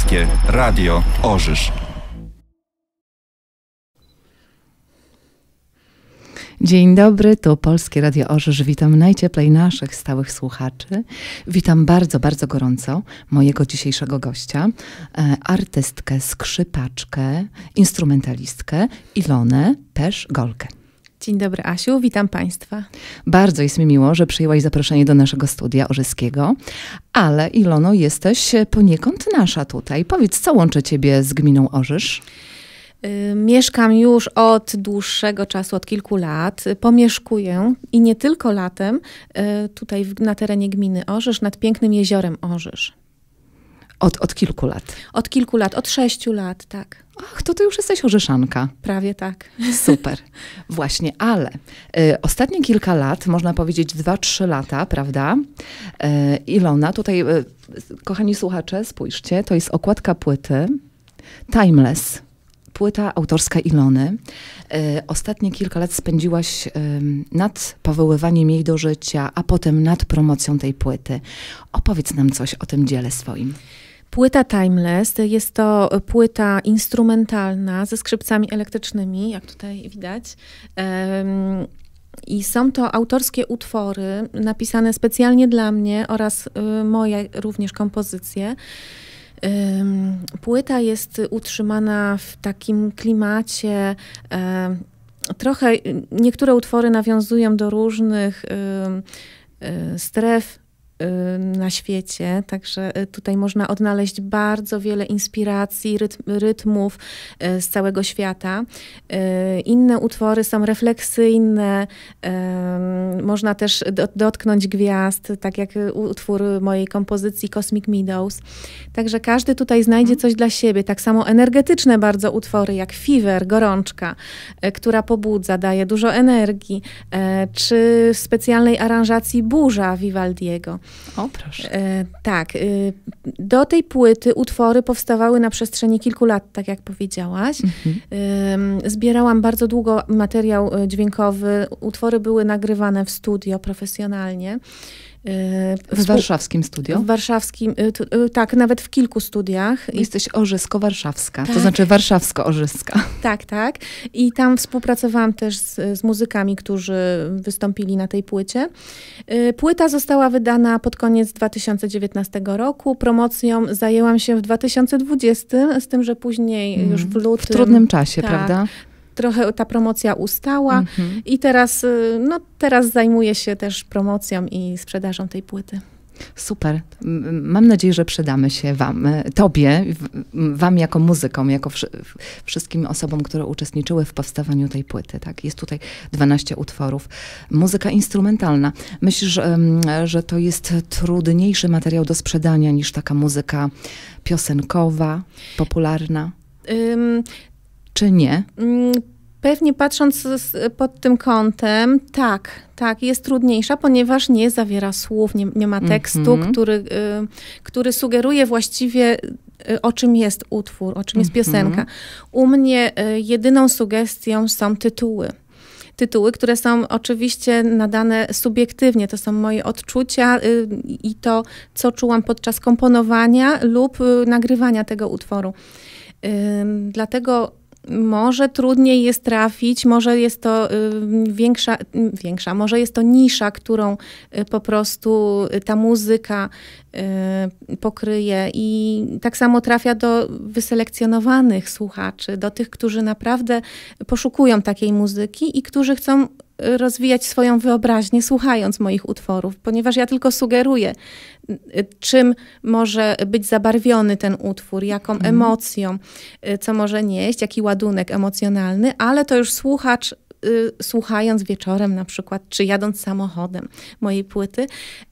Polskie Radio Orzysz. Dzień dobry, tu Polskie Radio Orzysz. Witam najcieplej naszych stałych słuchaczy. Witam bardzo, bardzo gorąco mojego dzisiejszego gościa, artystkę, skrzypaczkę, instrumentalistkę Ilonę Pesz-Golkę. Dzień dobry, Asiu, witam Państwa. Bardzo jest mi miło, że przyjęłaś zaproszenie do naszego studia orzyskiego, ale Ilono, jesteś poniekąd nasza tutaj. Powiedz, co łączy ciebie z gminą Orzysz? Mieszkam już od dłuższego czasu, od kilku lat. Pomieszkuję i nie tylko latem, tutaj na terenie gminy Orzysz, nad pięknym jeziorem Orzysz. Od kilku lat? Od kilku lat, od 6 lat, tak. Ach, to ty już jesteś orzyszanka. Prawie tak. Super. Właśnie, ale ostatnie kilka lat, można powiedzieć 2-3 lata, prawda? Ilona, tutaj, kochani słuchacze, spójrzcie, to jest okładka płyty Timeless. Płyta autorska Ilony. Ostatnie kilka lat spędziłaś nad powoływaniem jej do życia, a potem nad promocją tej płyty. Opowiedz nam coś o tym dziele swoim. Płyta Timeless jest to płyta instrumentalna ze skrzypcami elektrycznymi, jak tutaj widać. I są to autorskie utwory napisane specjalnie dla mnie oraz moje również kompozycje. Płyta jest utrzymana w takim klimacie, trochę niektóre utwory nawiązują do różnych stref na świecie, także tutaj można odnaleźć bardzo wiele inspiracji, rytmów z całego świata. Inne utwory są refleksyjne, można też dotknąć gwiazd, tak jak utwór mojej kompozycji Cosmic Meadows. Także każdy tutaj znajdzie coś dla siebie. Tak samo energetyczne bardzo utwory jak Fever, Gorączka, która pobudza, daje dużo energii, czy w specjalnej aranżacji Burza Vivaldiego. O, proszę. Tak. Do tej płyty utwory powstawały na przestrzeni kilku lat, tak jak powiedziałaś. Zbierałam bardzo długo materiał dźwiękowy. Utwory były nagrywane w studio profesjonalnie. W warszawskim studio? W warszawskim, tak, nawet w kilku studiach. Jesteś orzysko-warszawska, tak. To znaczy warszawsko-orzyska. Tak, tak. I tam współpracowałam też z muzykami, którzy wystąpili na tej płycie. Płyta została wydana pod koniec 2019 roku. Promocją zajęłam się w 2020, z tym, że później już w lutym. W trudnym czasie, tak, prawda? Trochę ta promocja ustała i teraz zajmuję się też promocją i sprzedażą tej płyty. Super. Mam nadzieję, że przydamy się tobie, wam jako muzykom, jako wszystkim osobom, które uczestniczyły w powstawaniu tej płyty. Tak? Jest tutaj 12 utworów. Muzyka instrumentalna. Myślisz, że to jest trudniejszy materiał do sprzedania niż taka muzyka piosenkowa, popularna? Czy nie? Pewnie patrząc pod tym kątem, tak, jest trudniejsza, ponieważ nie zawiera słów, nie ma tekstu, który sugeruje właściwie, o czym jest utwór, o czym jest piosenka. U mnie jedyną sugestią są tytuły. Tytuły, które są oczywiście nadane subiektywnie. To są moje odczucia i to, co czułam podczas komponowania lub nagrywania tego utworu. Dlatego może trudniej jest trafić, może jest to większa, może jest to nisza, którą po prostu ta muzyka pokryje i tak samo trafia do wyselekcjonowanych słuchaczy, do tych, którzy naprawdę poszukują takiej muzyki i którzy chcą rozwijać swoją wyobraźnię, słuchając moich utworów, ponieważ ja tylko sugeruję, czym może być zabarwiony ten utwór, jaką emocją, co może nieść, jaki ładunek emocjonalny, ale to już słuchacz, słuchając wieczorem na przykład, czy jadąc samochodem mojej płyty,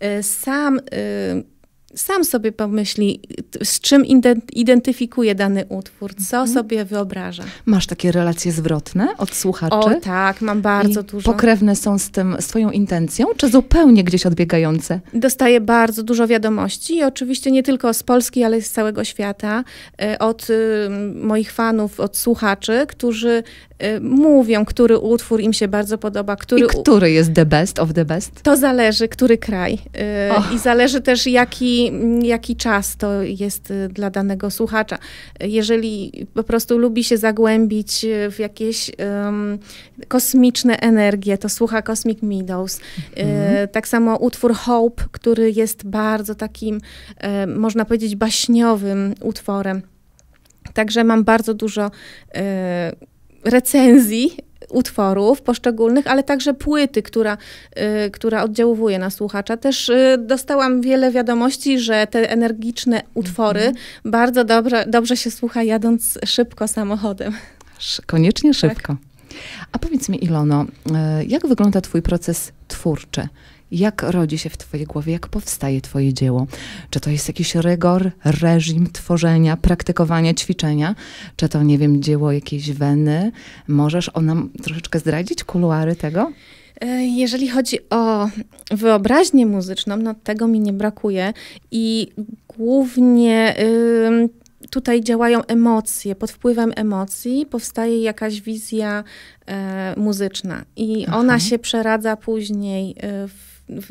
sam sobie pomyśli, z czym identyfikuje dany utwór, co sobie wyobraża. Masz takie relacje zwrotne od słuchaczy? O tak, mam bardzo dużo. Pokrewne są z twoją intencją, czy zupełnie gdzieś odbiegające? Dostaję bardzo dużo wiadomości i oczywiście nie tylko z Polski, ale z całego świata, od moich fanów, od słuchaczy, którzy mówią, który utwór im się bardzo podoba. Który jest the best of the best? To zależy, który kraj. I zależy też, jaki jaki czas to jest dla danego słuchacza. Jeżeli po prostu lubi się zagłębić w jakieś kosmiczne energie, to słucha Cosmic Meadows. Tak samo utwór Hope, który jest bardzo takim, można powiedzieć, baśniowym utworem. Także mam bardzo dużo recenzji utworów poszczególnych, ale także płyty, która oddziałuje na słuchacza. Też dostałam wiele wiadomości, że te energiczne utwory bardzo dobrze się słucha jadąc szybko samochodem. Koniecznie szybko. Tak. A powiedz mi, Ilono, jak wygląda twój proces twórczy? Jak rodzi się w twojej głowie, jak powstaje twoje dzieło? Czy to jest jakiś rygor, reżim tworzenia, praktykowania, ćwiczenia? Czy to, nie wiem, dzieło jakiejś weny? Możesz nam troszeczkę zdradzić kuluary tego? Jeżeli chodzi o wyobraźnię muzyczną, no tego mi nie brakuje i głównie tutaj działają emocje. Pod wpływem emocji powstaje jakaś wizja muzyczna i ona się przeradza później w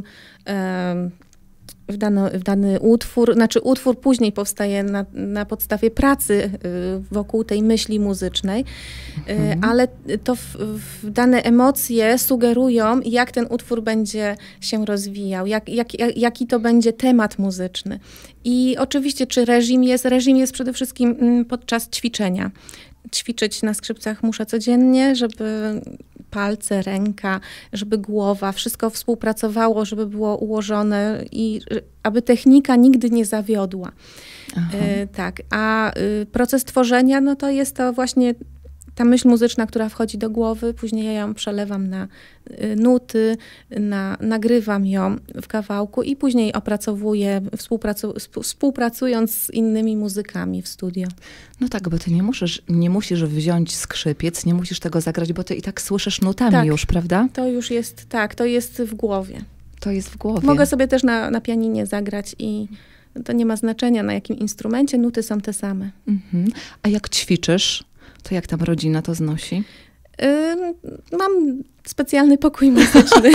dany utwór, znaczy utwór później powstaje na podstawie pracy wokół tej myśli muzycznej, ale to dane emocje sugerują, jak ten utwór będzie się rozwijał, jaki to będzie temat muzyczny. I oczywiście, czy reżim jest? Reżim jest przede wszystkim podczas ćwiczenia. Ćwiczyć na skrzypcach muszę codziennie, żeby palce, ręka, żeby głowa, wszystko współpracowało, żeby było ułożone i aby technika nigdy nie zawiodła. Tak, a proces tworzenia, no to jest to właśnie ta myśl muzyczna, która wchodzi do głowy, później ja ją przelewam na nuty, nagrywam ją w kawałku i później opracowuję, współpracując z innymi muzykami w studio. No tak, bo ty nie musisz wziąć skrzypiec, nie musisz tego zagrać, bo ty i tak słyszysz nutami już, prawda? To już jest, tak, to jest w głowie. To jest w głowie. Mogę sobie też na pianinie zagrać i to nie ma znaczenia, na jakim instrumencie, nuty są te same. A jak ćwiczysz, to jak tam rodzina to znosi? Mam specjalny pokój muzyczny.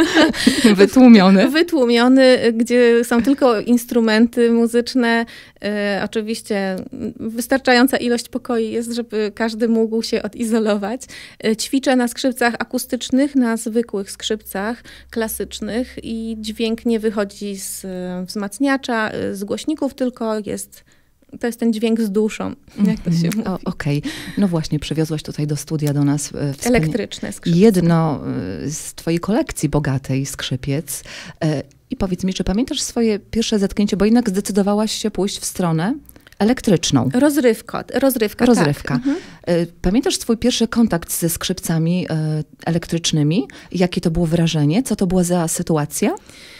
Wytłumiony, gdzie są tylko instrumenty muzyczne. Oczywiście wystarczająca ilość pokoi jest, żeby każdy mógł się odizolować. Ćwiczę na skrzypcach akustycznych, na zwykłych skrzypcach klasycznych i dźwięk nie wychodzi z wzmacniacza, z głośników, tylko to jest ten dźwięk z duszą, jak to się mówi. Okej. No właśnie, przywiozłaś tutaj do studia do nas elektryczne skrzypce. Jedno z twojej kolekcji bogatej skrzypiec. I powiedz mi, czy pamiętasz swoje pierwsze zetknięcie, bo jednak zdecydowałaś się pójść w stronę elektryczną. Rozrywka. Tak. Pamiętasz swój pierwszy kontakt ze skrzypcami elektrycznymi? Jakie to było wrażenie? Co to była za sytuacja?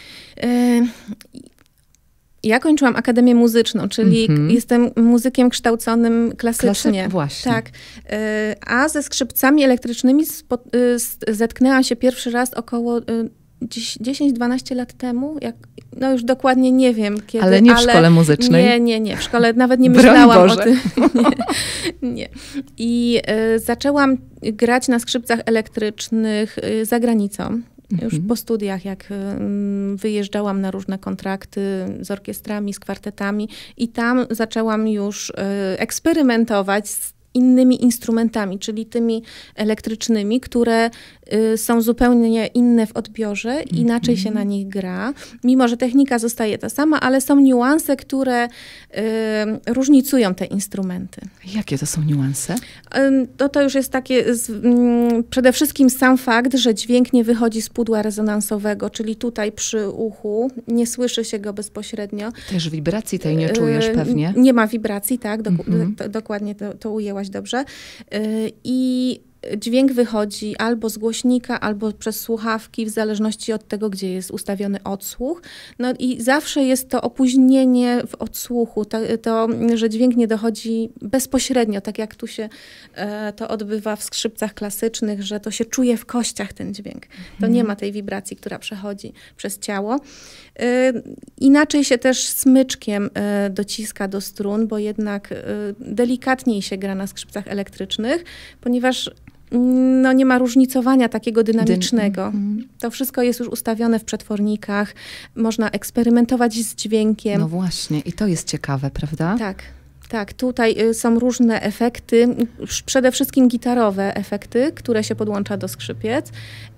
Ja kończyłam Akademię Muzyczną, czyli jestem muzykiem kształconym klasycznie. Właśnie. Tak. A ze skrzypcami elektrycznymi zetknęłam się pierwszy raz około 10-12 lat temu. No już dokładnie nie wiem kiedy. Ale nie w szkole muzycznej? Nie. W szkole nawet nie myślałam o tym. Nie. I zaczęłam grać na skrzypcach elektrycznych za granicą. Już po studiach, jak wyjeżdżałam na różne kontrakty z orkiestrami, z kwartetami i tam zaczęłam już eksperymentować z innymi instrumentami, czyli tymi elektrycznymi, które są zupełnie inne w odbiorze, inaczej się na nich gra, mimo że technika zostaje ta sama, ale są niuanse, które różnicują te instrumenty. Jakie to są niuanse? To już jest takie, przede wszystkim sam fakt, że dźwięk nie wychodzi z pudła rezonansowego, czyli tutaj przy uchu, nie słyszy się go bezpośrednio. Też wibracji tej nie czujesz pewnie? Nie ma wibracji, tak, dokładnie to ujęłaś dobrze. I dźwięk wychodzi albo z głośnika, albo przez słuchawki, w zależności od tego, gdzie jest ustawiony odsłuch. No i zawsze jest to opóźnienie w odsłuchu, to, że dźwięk nie dochodzi bezpośrednio, tak jak tu się to odbywa w skrzypcach klasycznych, że to się czuje w kościach ten dźwięk. To nie ma tej wibracji, która przechodzi przez ciało. Inaczej się też smyczkiem dociska do strun, bo jednak delikatniej się gra na skrzypcach elektrycznych, ponieważ no nie ma różnicowania takiego dynamicznego. To wszystko jest już ustawione w przetwornikach, można eksperymentować z dźwiękiem. No właśnie, i to jest ciekawe, prawda? Tak, tutaj są różne efekty, przede wszystkim gitarowe efekty, które się podłącza do skrzypiec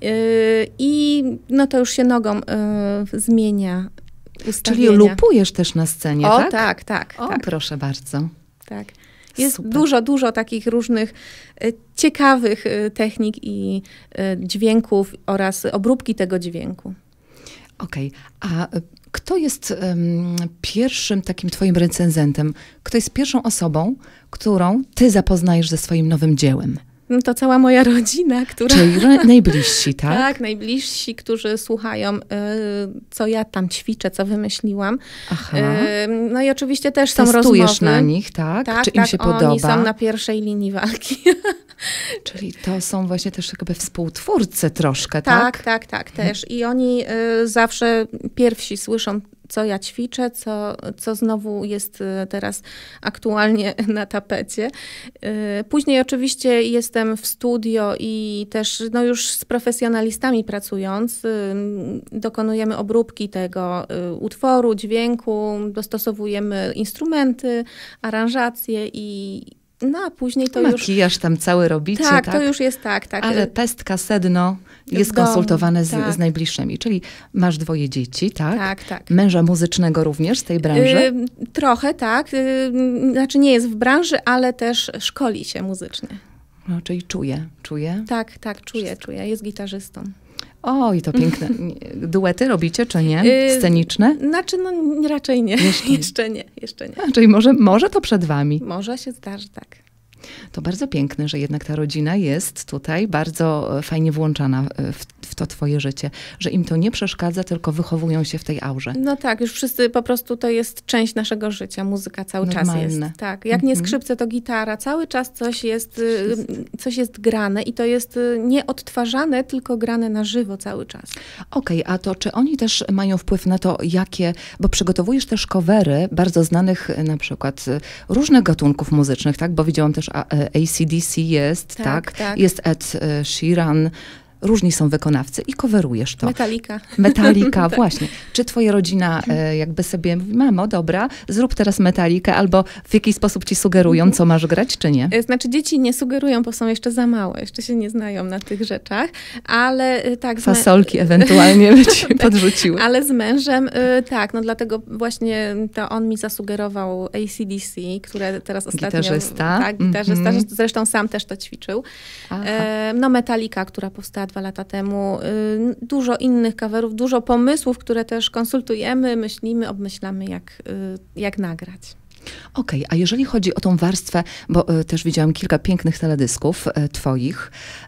i no to już się nogą zmienia ustawienia. Czyli lupujesz też na scenie, tak? Tak. O, proszę bardzo. Tak. Jest Super. dużo takich różnych ciekawych technik i dźwięków oraz obróbki tego dźwięku. Okej, a kto jest pierwszym takim twoim recenzentem? Kto jest pierwszą osobą, którą ty zapoznajesz ze swoim nowym dziełem? No to cała moja rodzina, która... Czyli najbliżsi, tak? Tak, najbliżsi, którzy słuchają, co ja tam ćwiczę, co wymyśliłam. Aha. No i oczywiście też są rozmowy. Testujesz na nich, tak? Czy im się podoba? Oni są na pierwszej linii walki. Czyli to są właśnie też jakby współtwórcy troszkę, tak? Tak, też. I oni zawsze pierwsi słyszą, co ja ćwiczę, co znowu jest teraz aktualnie na tapecie. Później oczywiście jestem w studio i też no już z profesjonalistami pracując, dokonujemy obróbki tego utworu, dźwięku, dostosowujemy instrumenty, aranżacje a później to Makijaż tam cały robicie, tak? To już jest tak. Ale pestka, sedno jest konsultowane z najbliższymi. Czyli masz 2 dzieci, tak? Tak. Męża muzycznego również z tej branży? Trochę, tak. Znaczy nie jest w branży, ale też szkoli się muzycznie. No, czyli czuje? Tak, czuje. Jest gitarzystą. Oj, to piękne. Duety robicie, czy nie? Sceniczne? Znaczy, no raczej nie. Jeszcze nie. A, czyli może to przed wami. Może się zdarzy, tak. To bardzo piękne, że jednak ta rodzina jest tutaj bardzo fajnie włączana w to twoje życie, że im to nie przeszkadza, tylko wychowują się w tej aurze. No tak, już wszyscy po prostu to jest część naszego życia, muzyka cały czas jest. Tak, jak nie skrzypce, to gitara, cały czas coś jest grane i to jest nie odtwarzane, tylko grane na żywo cały czas. Okej, a to czy oni też mają wpływ na to, bo przygotowujesz też covery bardzo znanych na przykład różnych gatunków muzycznych, tak? Bo widziałam też AC/DC jest, tak? Jest Ed Sheeran. Różni są wykonawcy i coverujesz to. Metallica, właśnie. Czy twoja rodzina jakby sobie mówi, mamo, dobra, zrób teraz Metallicę, albo w jakiś sposób ci sugerują, co masz grać, czy nie? Znaczy dzieci nie sugerują, bo są jeszcze za małe, jeszcze się nie znają na tych rzeczach, ale tak. Fasolki ewentualnie by ci podrzuciły. Ale z mężem, tak, no dlatego właśnie to on mi zasugerował AC/DC, które teraz ostatnio... Gitarzysta. Tak, gitarzysta, zresztą sam też to ćwiczył. No Metallica, która powstała 2 lata temu, dużo innych coverów, dużo pomysłów, które też konsultujemy, myślimy, obmyślamy, jak nagrać. Okej, a jeżeli chodzi o tą warstwę, bo też widziałam kilka pięknych teledysków twoich,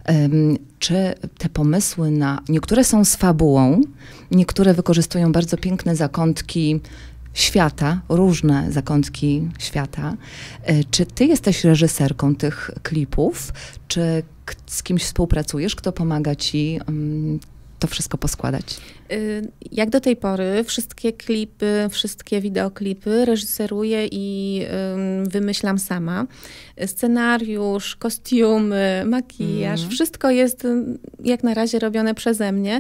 czy te pomysły niektóre są z fabułą, niektóre wykorzystują bardzo piękne zakątki świata, różne zakątki świata. Czy ty jesteś reżyserką tych klipów, czy z kimś współpracujesz, kto pomaga ci to wszystko poskładać? Jak do tej pory wszystkie klipy, wszystkie wideoklipy reżyseruję i wymyślam sama. Scenariusz, kostiumy, makijaż, wszystko jest jak na razie robione przeze mnie.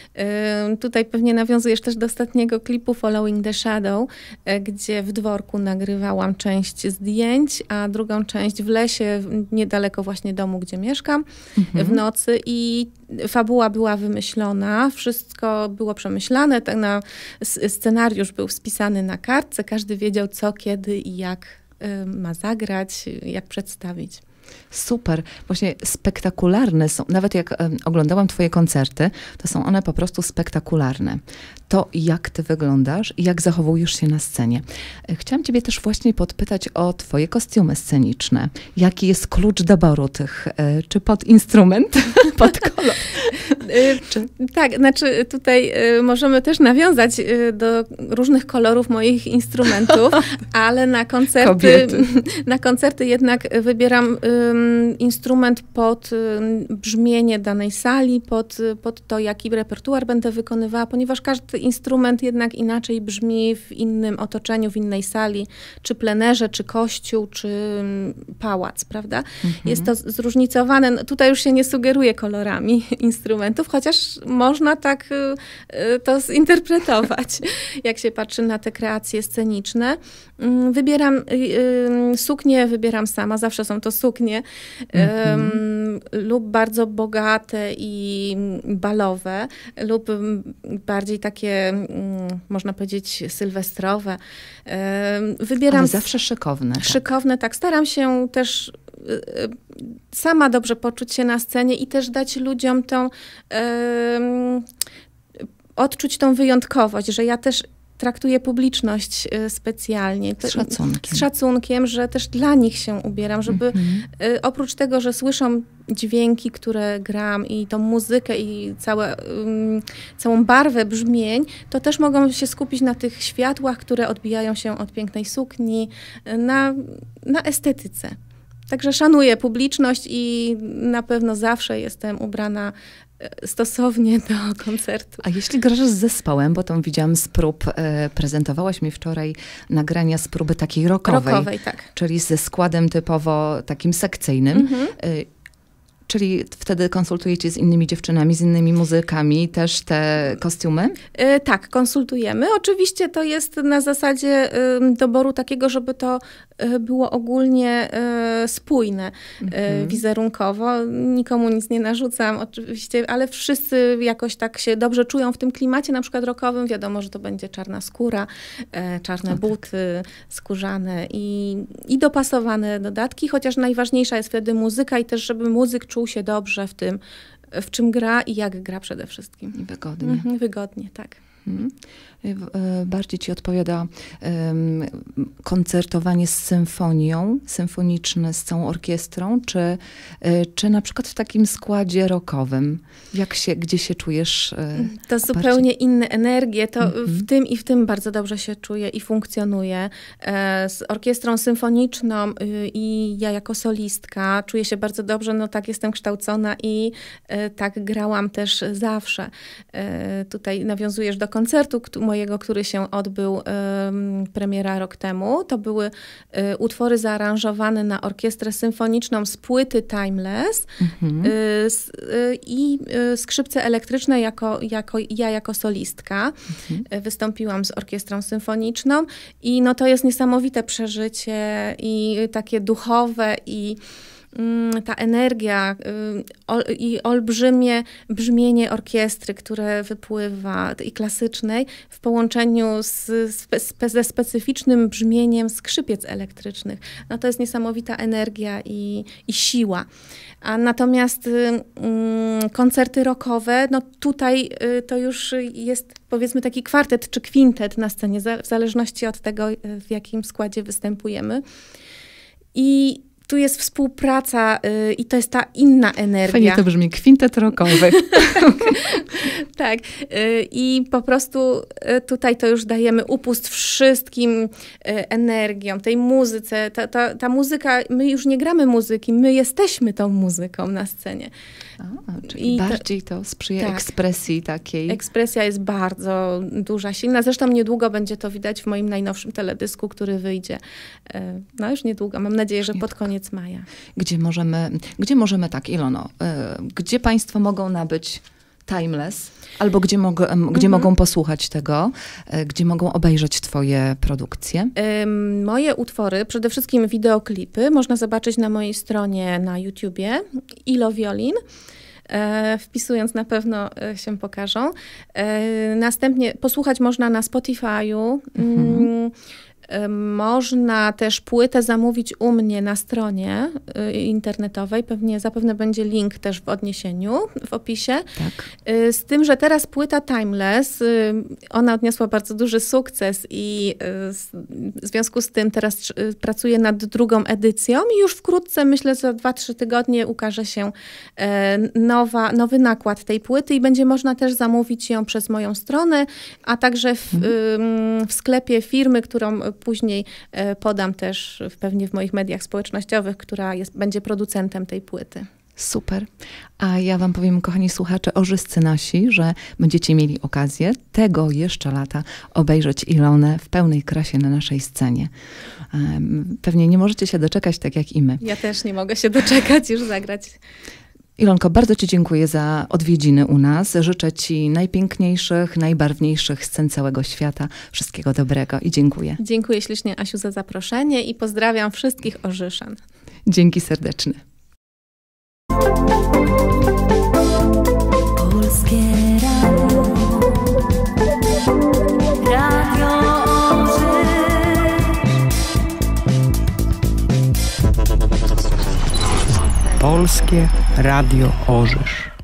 Tutaj pewnie nawiązujesz też do ostatniego klipu Following the Shadow, gdzie w dworku nagrywałam część zdjęć, a drugą część w lesie, niedaleko właśnie domu, gdzie mieszkam, w nocy i fabuła była wymyślona, wszystko było przemyślane, scenariusz był spisany na kartce, każdy wiedział co, kiedy i jak ma zagrać, jak przedstawić. Super. Właśnie spektakularne są. Nawet jak oglądałam twoje koncerty, to są one po prostu spektakularne. To, jak ty wyglądasz i jak zachowujesz się na scenie. Chciałam ciebie też właśnie podpytać o twoje kostiumy sceniczne. Jaki jest klucz doboru tych? Czy pod instrument? Pod kolor? Tak, znaczy tutaj możemy też nawiązać do różnych kolorów moich instrumentów, ale na koncerty jednak wybieram instrument pod brzmienie danej sali, pod to, jaki repertuar będę wykonywała, ponieważ każdy instrument jednak inaczej brzmi w innym otoczeniu, w innej sali, czy plenerze, czy kościół, czy pałac, prawda? Jest to zróżnicowane. No, tutaj już się nie sugeruje kolorami instrumentów, chociaż można tak to zinterpretować, jak się patrzy na te kreacje sceniczne. Wybieram suknie, wybieram sama, zawsze są to suknie, lub bardzo bogate i balowe, lub bardziej takie, można powiedzieć, sylwestrowe. Wybieram... Ale zawsze szykowne. Szykowne, tak. Staram się też sama dobrze poczuć się na scenie i też dać ludziom tą, odczuć tą wyjątkowość, że ja też traktuję publiczność specjalnie. Z szacunkiem. Z szacunkiem, że też dla nich się ubieram, żeby oprócz tego, że słyszą dźwięki, które gram i tą muzykę i całą barwę brzmień, to też mogą się skupić na tych światłach, które odbijają się od pięknej sukni, na estetyce. Także szanuję publiczność i na pewno zawsze jestem ubrana stosownie do koncertu. A jeśli grasz z zespołem, bo tam widziałam z prób, prezentowałaś mi wczoraj nagrania z próby takiej rockowej. Rockowej, tak. Czyli ze składem typowo takim sekcyjnym. Czyli wtedy konsultujecie z innymi dziewczynami, z innymi muzykami też te kostiumy? Tak, konsultujemy. Oczywiście to jest na zasadzie doboru takiego, żeby to było ogólnie spójne wizerunkowo. Nikomu nic nie narzucam oczywiście, ale wszyscy jakoś tak się dobrze czują w tym klimacie, na przykład rockowym. Wiadomo, że to będzie czarna skóra, czarne buty skórzane i dopasowane dodatki, chociaż najważniejsza jest wtedy muzyka i też, żeby muzyk czuł się dobrze w tym, w czym gra i jak gra przede wszystkim. I wygodnie. Wygodnie, tak. Bardziej ci odpowiada koncertowanie z symfonią, symfoniczne z całą orkiestrą, czy na przykład w takim składzie rockowym? Gdzie się czujesz? To zupełnie inne energie. To w tym i w tym bardzo dobrze się czuję i funkcjonuję. Z orkiestrą symfoniczną i ja jako solistka czuję się bardzo dobrze, no tak jestem kształcona i tak grałam też zawsze. Tutaj nawiązujesz do koncertu mojego, który się odbył, premiera rok temu. To były utwory zaaranżowane na orkiestrę symfoniczną z płyty Timeless i skrzypce elektryczne jako solistka. Wystąpiłam z orkiestrą symfoniczną i no to jest niesamowite przeżycie i takie duchowe i ta energia i olbrzymie brzmienie orkiestry, które wypływa i klasycznej w połączeniu ze specyficznym brzmieniem skrzypiec elektrycznych. No to jest niesamowita energia i siła. A natomiast koncerty rockowe, no tutaj to już jest powiedzmy taki kwartet czy kwintet na scenie, w zależności od tego, w jakim składzie występujemy. I tu jest współpraca i to jest ta inna energia. Fajnie to brzmi, kwintet rockowy. Tak. I po prostu tutaj to już dajemy upust wszystkim energiom, tej muzyce. Ta muzyka, my już nie gramy muzyki, my jesteśmy tą muzyką na scenie. Czyli bardziej to sprzyja ekspresji takiej. Ekspresja jest bardzo duża, silna. Zresztą niedługo będzie to widać w moim najnowszym teledysku, który wyjdzie. No już niedługo, mam nadzieję, że pod koniec maja. Gdzie możemy tak, Ilono, gdzie państwo mogą nabyć Timeless? Albo gdzie mogą posłuchać tego? Gdzie mogą obejrzeć twoje produkcje? Moje utwory, przede wszystkim wideoklipy, można zobaczyć na mojej stronie na YouTubie, Ilo Violin. Wpisując na pewno się pokażą. Następnie posłuchać można na Spotify'u. Można też płytę zamówić u mnie na stronie internetowej. Zapewne będzie link też w odniesieniu, w opisie. Tak. Z tym, że teraz płyta Timeless, ona odniosła bardzo duży sukces i w związku z tym teraz pracuję nad drugą edycją i już wkrótce, myślę, za 2-3 tygodnie ukaże się nowy nakład tej płyty i będzie można też zamówić ją przez moją stronę, a także w sklepie firmy, którą później podam też pewnie w moich mediach społecznościowych, która będzie producentem tej płyty. Super. A ja wam powiem, kochani słuchacze, orzyscy nasi, że będziecie mieli okazję tego jeszcze lata obejrzeć Ilonę w pełnej krasie na naszej scenie. Pewnie nie możecie się doczekać, tak jak i my. Ja też nie mogę się doczekać już zagrać. Ilonko, bardzo ci dziękuję za odwiedziny u nas. Życzę ci najpiękniejszych, najbarwniejszych scen całego świata. Wszystkiego dobrego i dziękuję. Dziękuję ślicznie, Asiu, za zaproszenie i pozdrawiam wszystkich Orzyszan. Dzięki serdeczne. Polskie Radio Polskie Radio Orzysz.